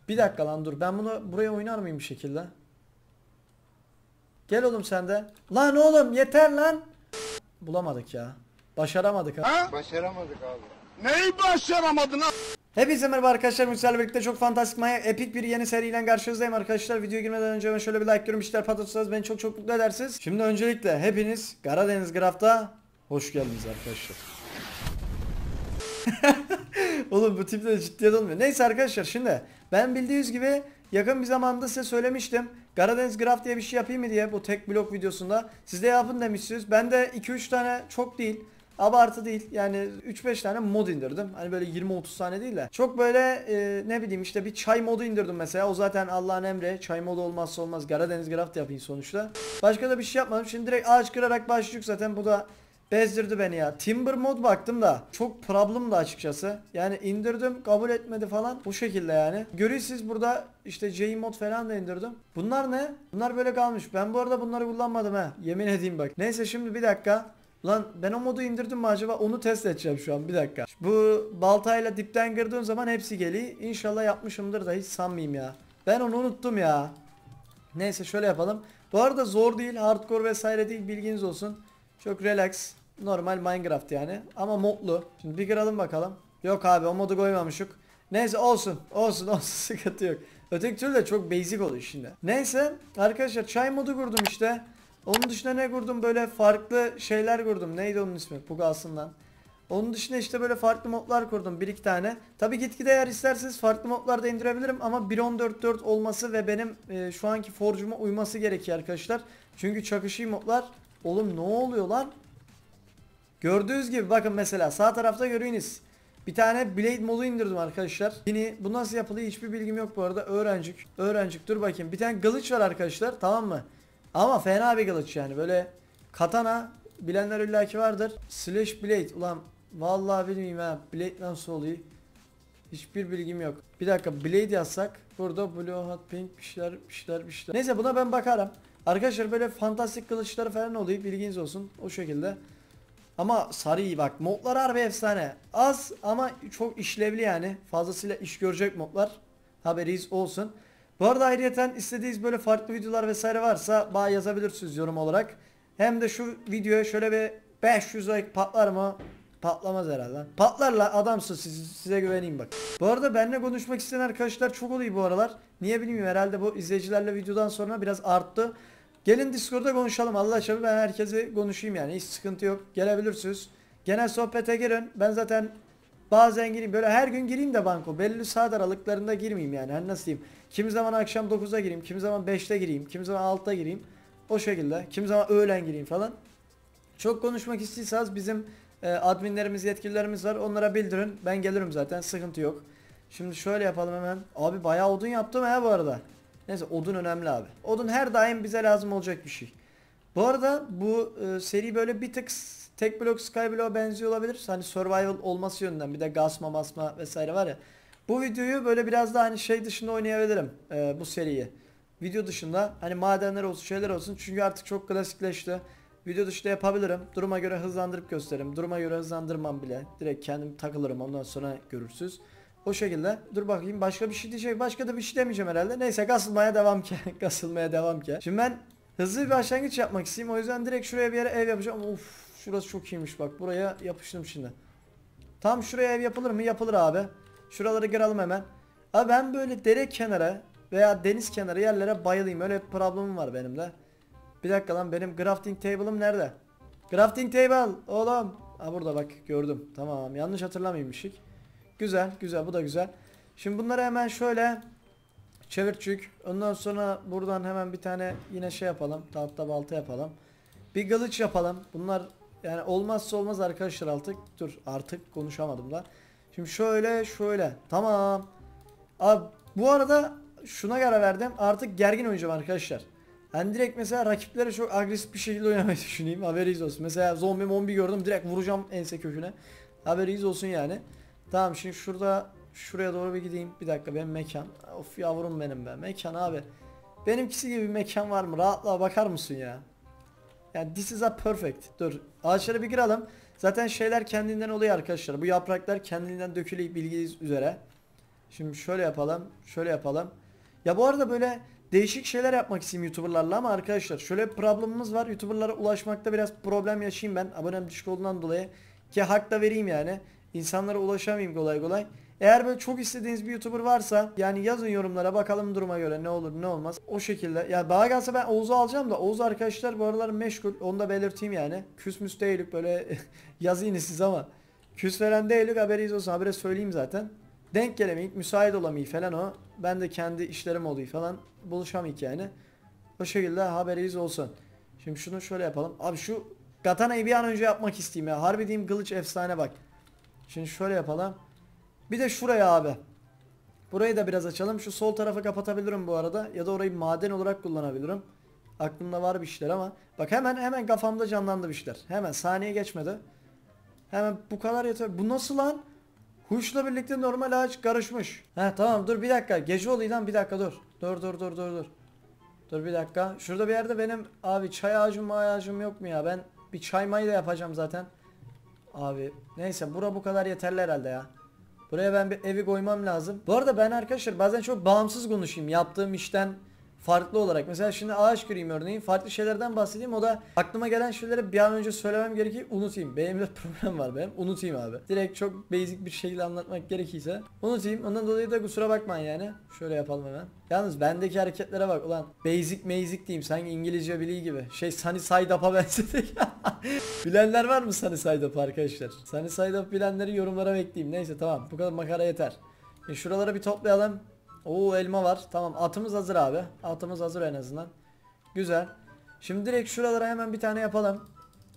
Bir dakika lan dur. Ben bunu buraya oynar mıyım bir şekilde? Gel oğlum sen de. Lan oğlum yeter lan. Bulamadık ya. Başaramadık ha. Ha? Başaramadık abi. Neyi başaramadın ha? Hepinize merhaba arkadaşlar. Müsaadenizle birlikte çok fantastik manyak epik bir yeni seriyle karşınızdayım arkadaşlar. Videoya girmeden önce ben şöyle bir like diyorum. İşler patlatırsanız beni çok çok mutlu edersiniz. Şimdi öncelikle hepiniz Karadeniz Craft'a hoş geldiniz arkadaşlar. Oğlum bu tipte de ciddiyet olmuyor. Neyse arkadaşlar, şimdi ben bildiğiniz gibi yakın bir zamanda size söylemiştim. Karadeniz Craft diye bir şey yapayım mı diye, bu tek blok videosunda. Siz de yapın demişsiniz. Ben de 2-3 tane, çok değil, abartı değil yani, 3-5 tane mod indirdim. Hani böyle 20-30 tane değil de. Çok böyle ne bileyim işte bir çay modu indirdim mesela. O zaten Allah'ın emri. Çay modu olmazsa olmaz. Karadeniz Craft yapayım sonuçta. Başka da bir şey yapmadım. Şimdi direkt ağaç kırarak başlıyoruz zaten. Bu da bezdirdi beni ya. Timber mod baktım da çok problem da açıkçası. Yani indirdim, kabul etmedi falan. Bu şekilde yani. Görüyorsunuz burada işte J mod falan da indirdim. Bunlar ne? Bunlar böyle kalmış. Ben bu arada bunları kullanmadım ha. Yemin edeyim bak. Neyse şimdi bir dakika. Lan ben o modu indirdim mi acaba? Onu test edeceğim şu an. Bir dakika. Bu baltayla dipten kırdığım zaman hepsi geliyor. İnşallah yapmışımdır da hiç sanmayayım ya. Ben onu unuttum ya. Neyse şöyle yapalım. Bu arada zor değil, hardcore vesaire değil, bilginiz olsun. Çok relax. Normal Minecraft yani. Ama modlu. Şimdi bir kıralım bakalım. Yok abi, o modu koymamışık. Neyse olsun. Olsun olsun, sıkıntı yok. Öteki türlü de çok basic oluyor şimdi. Neyse arkadaşlar, çay modu kurdum işte. Onun dışında ne kurdum? Böyle farklı şeyler kurdum. Neydi onun ismi? Pugasından. Onun dışında işte böyle farklı modlar kurdum. 1-2 tane. Tabi gitgide eğer isterseniz farklı modlar da indirebilirim. Ama 1.14.4 olması ve benim şu anki forcuma uyması gerekiyor arkadaşlar. Çünkü çakışı modlar. Oğlum ne oluyor lan? Gördüğünüz gibi bakın, mesela sağ tarafta görüyorsunuz. Bir tane Blade modu indirdim arkadaşlar. Yine bu nasıl yapılıyor hiçbir bilgim yok bu arada. Öğrencik. Öğrencik, dur bakayım. Bir tane kılıç var arkadaşlar, tamam mı? Ama fena bir kılıç yani. Böyle katana, bilenler illaki vardır. Slash Blade. Ulan vallahi bilmiyorum ha. Blade nasıl oluyor? Hiçbir bilgim yok. Bir dakika, Blade yazsak. Burada Blue Hot Pink bir şeyler bir şeyler bir şeyler. Neyse buna ben bakarım. Arkadaşlar böyle fantastik kılıçları falan oluyor. Bilginiz olsun. O şekilde. Ama sarı iyi bak. Modlar harbi efsane. Az ama çok işlevli yani. Fazlasıyla iş görecek modlar. Haberiniz olsun. Bu arada ayrıyeten istediğiniz böyle farklı videolar vesaire varsa bana yazabilirsiniz yorum olarak. Hem de şu videoya şöyle bir 500 like patlar mı? Patlamaz herhalde. Patlarla adamsın, size güveneyim bak. Bu arada benimle konuşmak isteyen arkadaşlar çok oluyor bu aralar. Niye bilmiyorum, herhalde bu izleyicilerle videodan sonra biraz arttı. Gelin Discord'da konuşalım Allah aşkına, ben herkese konuşayım yani, hiç sıkıntı yok. Gelebilirsiniz. Genel sohbete girin. Ben zaten bazen gireyim, böyle her gün gireyim de banko. Belli saat aralıklarında girmeyeyim yani. Hani nasıl diyeyim? Kimi zaman akşam 9'da gireyim, kimi zaman 5'te gireyim, kimi zaman 6'da gireyim. O şekilde. Kimi zaman öğlen gireyim falan. Çok konuşmak istiyorsanız bizim adminlerimiz, yetkililerimiz var. Onlara bildirin. Ben gelirim zaten. Sıkıntı yok. Şimdi şöyle yapalım hemen. Abi bayağı odun yaptım ha bu arada. Neyse, odun önemli abi. Odun her daim bize lazım olacak bir şey. Bu arada bu seri böyle bir tık tek blok Skyblock'a benziyor olabilir. Hani survival olması yönünden, bir de gasma masma vesaire var ya. Bu videoyu böyle biraz daha hani şey dışında oynayabilirim bu seriyi. Video dışında hani madenler olsun, şeyler olsun. Çünkü artık çok klasikleşti. Video dışında yapabilirim. Duruma göre hızlandırıp gösteririm. Duruma göre hızlandırmam bile. Direkt kendim takılırım, ondan sonra görürsünüz. O şekilde. Dur bakayım, başka bir şey diyecek. Başka da bir şey demeyeceğim herhalde. Neyse, kasılmaya devam ki. Kasılmaya devam ki. Şimdi ben hızlı bir başlangıç yapmak isteyeyim. O yüzden direkt şuraya bir yere ev yapacağım. Of, şurası çok iyiymiş bak. Buraya yapıştım şimdi. Tam şuraya ev yapılır mı? Yapılır abi. Şuraları kıralım hemen. Abi ben böyle dere kenarı veya deniz kenarı yerlere bayılayım. Öyle bir problemim var benim de. Bir dakika lan, benim crafting table'ım nerede? Crafting table oğlum. Ha burada bak, gördüm. Tamam, yanlış hatırlamaymışık. Güzel güzel, bu da güzel. Şimdi bunları hemen şöyle çevirçük. Ondan sonra buradan hemen bir tane yine şey yapalım. Tahta balta yapalım. Bir kılıç yapalım. Bunlar yani olmazsa olmaz arkadaşlar artık. Dur, artık konuşamadım da. Şimdi şöyle şöyle. Tamam. Abi bu arada şuna karar verdim. Artık gergin oynayacağım arkadaşlar. Ben direkt mesela rakiplere çok agresif bir şekilde oynamayı düşüneyim. Haberiniz olsun. Mesela zombi gördüm, direkt vuracağım ense köküne. Haberiniz olsun yani. Tamam, şimdi şuraya doğru bir gideyim. Bir dakika, benim mekan. Of yavrum benim be. Mekan abi. Benimkisi gibi bir mekan var mı? Rahatlığa bakar mısın ya? Yani this is a perfect. Dur. Ağaçlara bir girelim. Zaten şeyler kendinden oluyor arkadaşlar. Bu yapraklar kendinden dökülüyor, bilginiz üzere. Şimdi şöyle yapalım. Şöyle yapalım. Ya bu arada böyle değişik şeyler yapmak istiyorum YouTuber'larla ama arkadaşlar şöyle bir problemimiz var. YouTuber'lara ulaşmakta biraz problem yaşayayım ben. Abonem düşük olduğundan dolayı. Ki hak da vereyim yani. İnsanlara ulaşamayayım kolay kolay. Eğer böyle çok istediğiniz bir YouTuber varsa yani yazın yorumlara, bakalım duruma göre ne olur ne olmaz. O şekilde. Ya bana gelse ben Oğuz'u alacağım da Oğuz arkadaşlar bu aralar meşgul. Onu da belirteyim yani. Küsmüs değilik böyle yazayım siz ama. Küs veren değilik, haberiniz olsun. Habire söyleyeyim zaten. Denk gelemeyik, müsait olamayı falan o. Ben de kendi işlerim oluyor falan. Buluşamayık yani. O şekilde haberiniz olsun. Şimdi şunu şöyle yapalım. Abi şu katanayı bir an önce yapmak isteyeyim ya. Harbi diyeyim, kılıç efsane bak. Şimdi şöyle yapalım. Bir de şuraya abi. Burayı da biraz açalım. Şu sol tarafı kapatabilirim bu arada. Ya da orayı maden olarak kullanabilirim. Aklımda var bir şeyler ama. Bak hemen kafamda canlandı bir şeyler. Hemen saniye geçmedi. Hemen bu kadar yeter. Bu nasıl lan? Huşla birlikte normal ağaç karışmış. He tamam, dur bir dakika. Gece oluyor lan, bir dakika dur. Dur. Dur bir dakika. Şurada bir yerde benim abi çay ağacım yok mu ya? Ben bir çay mayı da yapacağım zaten. Abi neyse, bu kadar yeterli herhalde ya. Buraya ben bir evi koymam lazım. Bu arada ben arkadaşlar bazen çok bağımsız konuşayım yaptığım işten farklı olarak. Mesela şimdi ağaç kırayım örneğin, farklı şeylerden bahsedeyim, o da aklıma gelen şeyleri bir an önce söylemem gerekir, unutayım. Benim de problem var benim, unutayım abi. Direkt çok basic bir şekilde anlatmak gerekirse unutayım. Ondan dolayı da kusura bakmayın yani. Şöyle yapalım hemen. Yalnız bendeki hareketlere bak ulan, basic diyeyim sanki İngilizce biliği gibi. Sunny Side Up'a benzedik. Bilenler var mı Sunny Side Up arkadaşlar? Sunny Side Up bilenleri yorumlara bekleyeyim. Neyse tamam, bu kadar makara yeter. Şuraları bir toplayalım. Oo, elma var. Tamam, atımız hazır abi. Atımız hazır en azından. Güzel. Şimdi direkt şuralara hemen bir tane yapalım.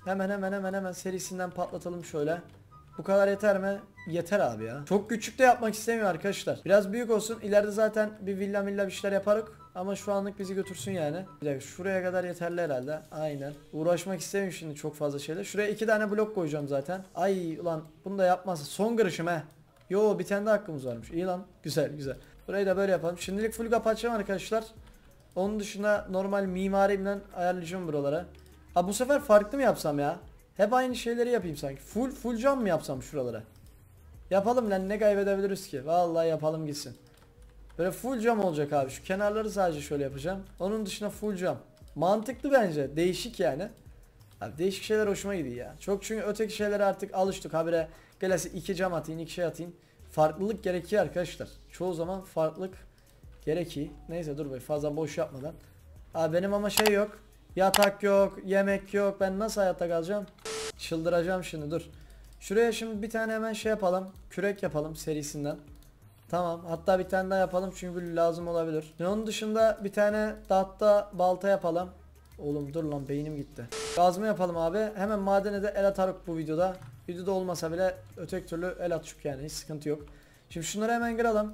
Hemen serisinden patlatalım şöyle. Bu kadar yeter mi? Yeter abi ya. Çok küçük de yapmak istemiyor arkadaşlar. Biraz büyük olsun. İleride zaten bir villa bir şeyler yaparız. Ama şu anlık bizi götürsün yani. Bir dakika, şuraya kadar yeterli herhalde. Aynen. Uğraşmak istemiyorum şimdi çok fazla şeyle. Şuraya 2 tane blok koyacağım zaten. Ay ulan, bunu da yapmazsa son kırışım he. Yo, bir tane de hakkımız varmış. İyi lan. Güzel. Burayı da böyle yapalım. Şimdilik full kapatacağım arkadaşlar. Onun dışında normal mimarimle ayarlayacağım buralara. Ha, bu sefer farklı mı yapsam ya? Hep aynı şeyleri yapayım sanki. Full cam mı yapsam şuralara? Yapalım lan, ne kaybedebiliriz ki? Vallahi yapalım gitsin. Böyle full cam olacak abi. Şu kenarları sadece şöyle yapacağım. Onun dışında full cam. Mantıklı bence. Değişik yani. Abi değişik şeyler hoşuma gidiyor ya. Çok, çünkü öteki şeylere artık alıştık. Habire gelesi 2 cam atayım, 2 şey atayım. Farklılık gerekiyor arkadaşlar. Çoğu zaman farklılık gerekiyor. Neyse dur be, fazla boş yapmadan. Abi benim ama şey yok. Yatak yok, yemek yok. Ben nasıl hayatta kalacağım? Çıldıracağım şimdi, dur. Şuraya şimdi bir tane hemen şey yapalım. Kürek yapalım serisinden. Tamam, hatta bir tane daha yapalım çünkü lazım olabilir. Onun dışında bir tane tahta balta yapalım. Oğlum dur lan, beynim gitti. Kazma yapalım abi. Hemen madene de el atarız bu videoda. Videoda olmasa bile öteki türlü el atışık yani, hiç sıkıntı yok. Şimdi şunları hemen kıralım.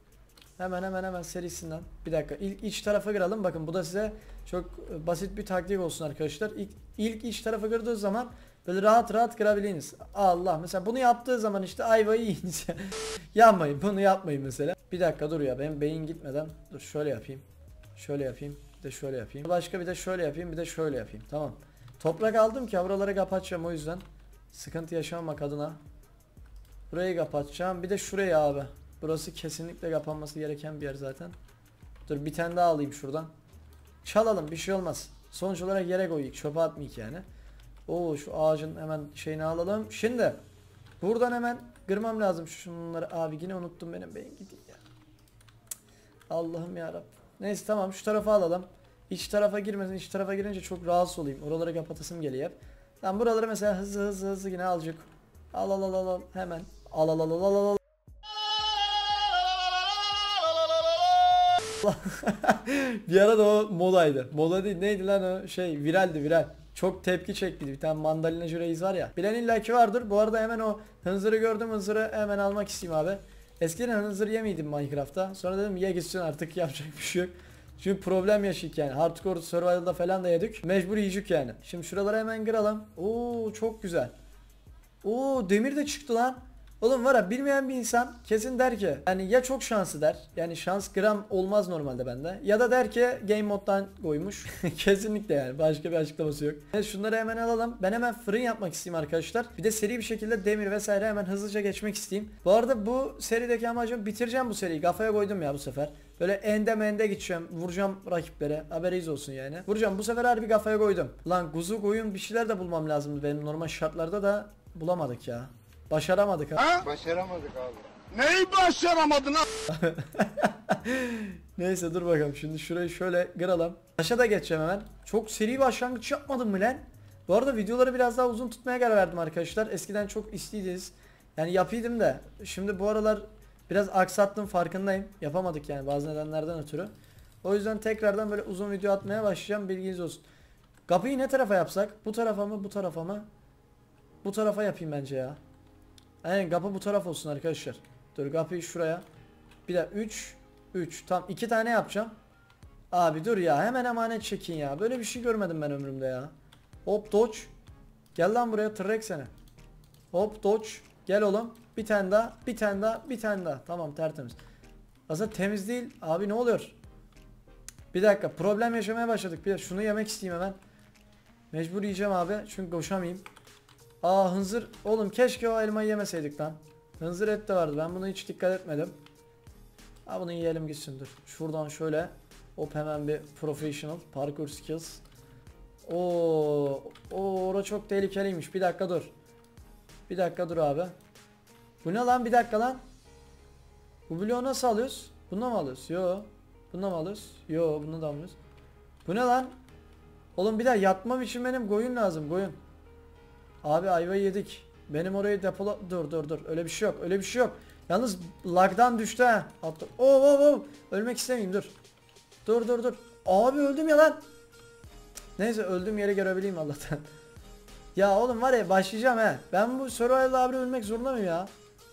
Hemen serisinden. Bir dakika, ilk iç tarafa kıralım. Bakın bu da size çok basit bir taktik olsun arkadaşlar. İlk iç tarafa kırdığı zaman böyle rahat kırabilirsiniz. Allah, mesela bunu yaptığı zaman işte ayvayı yiyiniz. Yapmayın, bunu yapmayın mesela. Bir dakika dur ya, benim beyin gitmeden. Dur şöyle yapayım. Bir de şöyle yapayım. Başka bir de şöyle yapayım, bir de şöyle yapayım. Tamam. Toprak aldım ki buraları kapatacağım, o yüzden sıkıntı yaşamamak adına. Burayı kapatacağım. Bir de şurayı abi. Burası kesinlikle kapanması gereken bir yer zaten. Dur bir tane daha alayım şuradan. Çalalım, bir şey olmaz. Sonuç olarak yere koyuyuk, çöpe atmayık yani. Oo, şu ağacın hemen şeyini alalım. Şimdi buradan hemen kırmam lazım şunları. Abi yine unuttum, benim beyin gidiyor ya. Allah'ım yarabbim. Neyse tamam, şu tarafa alalım. İç tarafa girmesin. İç tarafa girince çok rahatsız olayım. Oraları kapatasım geliyor hep. Tamam, buraları mesela hızlı yine alacak. Al hemen. Al. Bir ara da o modaydı. Moda değil, neydi lan o şey, viral. Çok tepki çekti. Bir tane mandalinacı reis var ya. Bilen illaki vardır. Bu arada hemen o hınzırı gördüm, hınzırı hemen almak isteyeyim abi. Eskiden hınzır yemiydim Minecraft'ta. Sonra dedim ye gitsin artık, yapacak bir şey yok. Çünkü problem yaşayık yani. Hardcore Survival'da falan da yedik. Mecbur yiyecek yani. Şimdi şuraları hemen kıralım. Oo, çok güzel. Oo, demir de çıktı lan. Oğlum var ya, bilmeyen bir insan kesin der ki yani ya çok şanslı der. Yani şans gram olmaz normalde bende. Ya da der ki game moddan koymuş. Kesinlikle yani, başka bir açıklaması yok. Evet, şunları hemen alalım. Ben hemen fırın yapmak isteyeyim arkadaşlar. Bir de seri bir şekilde demir vesaire hemen hızlıca geçmek isteyeyim. Bu arada bu serideki amacım, bitireceğim bu seriyi. Kafaya koydum ya bu sefer. Böyle ende gideceğim. Vuracağım rakiplere. Haberiniz olsun yani. Vuracağım. Bu sefer harbi kafaya koydum. Lan kuzu koyun bir şeyler de bulmam lazımdı benim normal şartlarda da bulamadık ya. Başaramadık ha. Ha? Başaramadık abi. Neyi başaramadın ha? Neyse dur bakalım, şimdi şurayı şöyle kıralım. Taşa da geçeceğim hemen. Çok seri bir başlangıç yapmadım mı lan? Bu arada videoları biraz daha uzun tutmaya karar verdim arkadaşlar. Eskiden çok isteydiniz. Yani yapıyordum da şimdi bu aralar biraz aksattım, farkındayım. Yapamadık yani bazı nedenlerden ötürü. O yüzden tekrardan böyle uzun video atmaya başlayacağım, bilginiz olsun. Kapıyı ne tarafa yapsak? Bu tarafa mı, bu tarafa mı? Bu tarafa yapayım bence ya. Aynen, kapı bu taraf olsun arkadaşlar. Dur, kapıyı şuraya. Bir de 3 tam 2 tane yapacağım. Abi dur ya, hemen emanet çekin ya. Böyle bir şey görmedim ben ömrümde ya. Hop dodge. Gel lan buraya, tırrek seni. Hop dodge. Gel oğlum. Bir tane daha, bir tane daha, bir tane daha. Tamam, tertemiz. Aslında temiz değil. Abi ne oluyor? Bir dakika, problem yaşamaya başladık. Bir de şunu yemek isteyeyim hemen. Mecbur yiyeceğim abi çünkü koşamayayım. Aa, hınzır. Oğlum keşke o elmayı yemeseydik lan. Hınzır et de vardı, ben bunu hiç dikkat etmedim. Ha, bunu yiyelim gitsin, dur. Şuradan şöyle. Hop, hemen bir professional parkour skills. Oo, ora çok tehlikeliymiş. Bir dakika dur. Bir dakika dur abi. Bu ne lan, bir dakika lan. Bu bloğu nasıl alıyoruz? Bununla mı alıyoruz? Yo. Bununla mı alıyoruz? Yo, bunu da alıyoruz. Bu ne lan? Oğlum bir daha yatmam için benim koyun lazım, koyun. Abi ayvayı yedik. Benim orayı depola... Dur. Öyle bir şey yok. Öyle bir şey yok. Yalnız lagdan düştü ha. Attım. Oh. Ölmek istemeyeyim, dur. Dur. Abi öldüm ya lan. Neyse, öldüğüm yeri görebileyim Allah'tan. Ya oğlum var ya, başlayacağım he. Ben bu survival'da abi ölmek zorunda mıyım ya?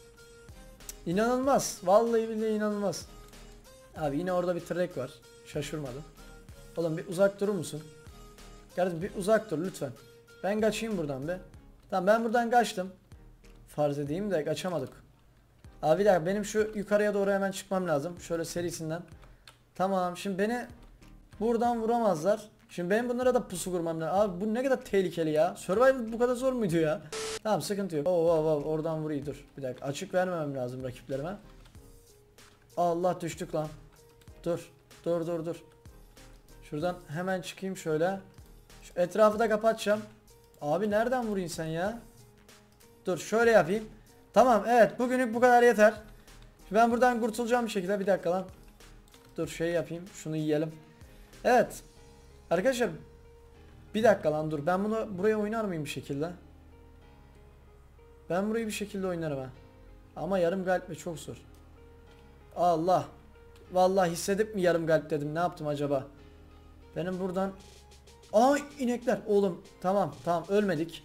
İnanılmaz. Vallahi billahi inanılmaz. Abi yine orada bir trek var. Şaşırmadım. Oğlum bir uzak durur musun? Kardeşim bir uzak dur lütfen. Ben kaçayım buradan be. Tamam, ben buradan kaçtım. Farz edeyim de kaçamadık. Abi bir dakika, benim şu yukarıya doğru hemen çıkmam lazım. Şöyle serisinden. Tamam, şimdi beni buradan vuramazlar. Şimdi benim bunlara da pusu kurmam lazım. Abi bu ne kadar tehlikeli ya. Survival bu kadar zor muydu ya? Tamam, sıkıntı yok. Oradan vurayım, dur. Bir dakika, açık vermemem lazım rakiplerime. Allah, düştük lan. Dur. Şuradan hemen çıkayım şöyle. Şu etrafı da kapatacağım. Abi nereden vurayım sen ya? Dur şöyle yapayım. Tamam, evet, bugünlük bu kadar yeter. Şimdi ben buradan kurtulacağım bir şekilde. Bir dakika lan. Dur şey yapayım. Şunu yiyelim. Evet. Arkadaşlar. Bir dakika lan, dur. Ben bunu buraya oynar mıyım bir şekilde? Ben burayı bir şekilde oynarım ha. Ama yarım galip ve çok zor. Allah. Vallahi hissedip mi yarım galip dedim. Ne yaptım acaba? Benim buradan... Ay inekler. Oğlum tamam ölmedik.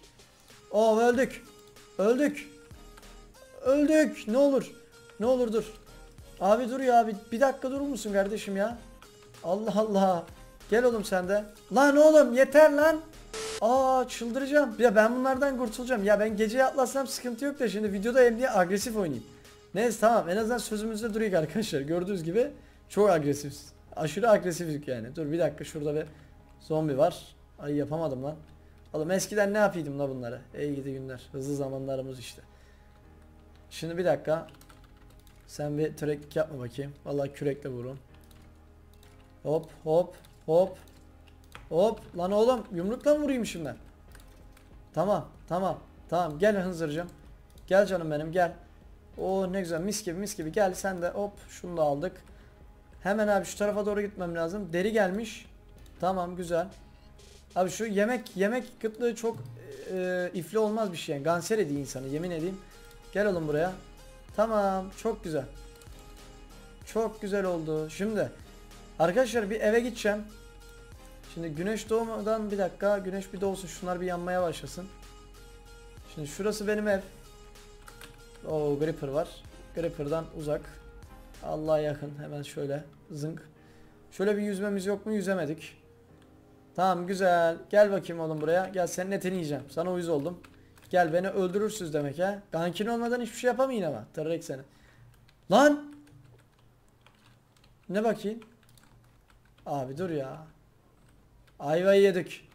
Öldük. Ne olur dur. Abi dur ya, bir dakika durur musun kardeşim ya? Allah Allah. Gel oğlum sen de. Lan oğlum yeter lan. Aa, çıldıracağım. Ya ben bunlardan kurtulacağım. Ya ben gece atlasam sıkıntı yok da şimdi videoda hem diye agresif oynayayım. Neyse tamam, en azından sözümüzde duruyor arkadaşlar. Gördüğünüz gibi çok agresifiz. Aşırı agresiflik yani. Dur bir dakika, şurada bir zombi var. Ay yapamadım lan. Oğlum eskiden ne yapıyordum la bunları? Ey gidi günler. Hızlı zamanlarımız işte. Şimdi bir dakika. Sen bir treklik yapma bakayım. Vallahi kürekle vurun. Hop. Lan oğlum yumrukla mı vurayım şimdi? Tamam. Gel hınzırcım. Gel canım benim, gel. Oo ne güzel, mis gibi gel sen de, hop şunu da aldık. Hemen abi şu tarafa doğru gitmem lazım. Deri gelmiş. Tamam, güzel. Abi şu yemek kıtlığı çok ifli olmaz bir şey yani. Kanser ediyor insanı, yemin edeyim. Gel oğlum buraya. Tamam, çok güzel. Çok güzel oldu. Şimdi arkadaşlar bir eve gideceğim. Şimdi güneş doğmadan bir dakika, güneş bir doğsun, şunlar bir yanmaya başlasın. Şimdi şurası benim ev. Oo, Gripper var. Gripper'dan uzak. Allah'a yakın, hemen şöyle zınk. Şöyle bir yüzmemiz yok mu? Yüzemedik. Tamam, güzel. Gel bakayım oğlum buraya. Gel, senin etini yiyeceğim. Sana uyuz oldum. Gel beni öldürürsünüz demek ha. Gankin olmadan hiçbir şey yapamayın ama. Tırrek seni. Lan! Ne bakayım? Abi dur ya. Ayvayı yedik.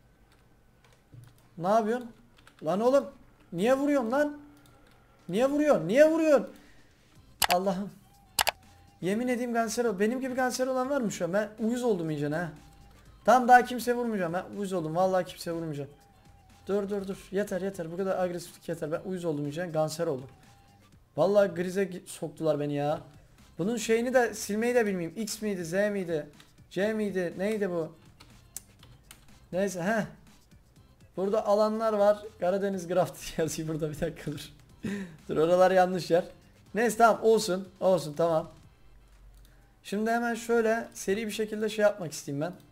Ne yapıyorsun? Lan oğlum. Niye vuruyorsun lan? Niye vuruyorsun? Niye vuruyorsun? Allah'ım. Yemin edeyim kanser ol. Benim gibi kanser olan var mı şu an? Ben uyuz oldum iyice ha. Tamam daha kimse vurmayacağım. Ben uyuz oldum. Vallahi kimse vurmayacağım. Dur. Yeter. Bu kadar agresiflik yeter. Ben uyuz oldum iyice. Kanser oldum. Vallahi grize soktular beni ya. Bunun şeyini de silmeyi de bilmeyeyim. X miydi? Z miydi? C miydi? Neydi bu? Neyse he. Burada alanlar var. Karadeniz Graft yazıyor burada, bir dakika dur. Dur oralar yanlış yer. Neyse tamam olsun tamam. Şimdi hemen şöyle seri bir şekilde şey yapmak isteyeyim ben.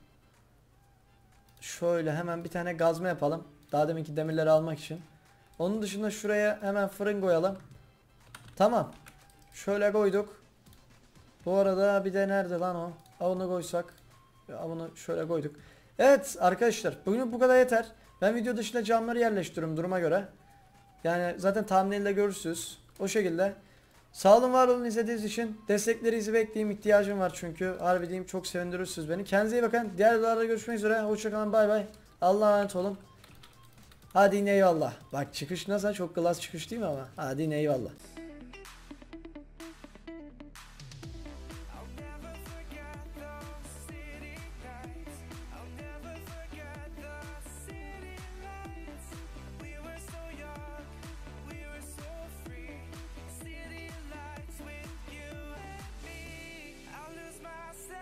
Şöyle hemen bir tane gazma yapalım. Daha deminki demirleri almak için. Onun dışında şuraya hemen fırın koyalım. Tamam. Şöyle koyduk. Bu arada bir de nerede lan o? Onu koysak. Ya bunu şöyle koyduk. Evet arkadaşlar bugün bu kadar yeter. Ben video dışında camları yerleştiriyorum duruma göre. Yani zaten thumbnail'de görürsünüz. O şekilde. Sağ olun var olun izlediğiniz için. Desteklerinizi bekleyeyim, ihtiyacım var çünkü. Harbi diyeyim çok sevindirirsiniz beni. Kendinize iyi bakın. Diğer videolarda görüşmek üzere. Hoşçakalın, bay bay. Allah'a emanet olun. Hadi yine eyvallah. Bak çıkış nasıl, çok klas çıkış değil mi ama? Hadi yine eyvallah.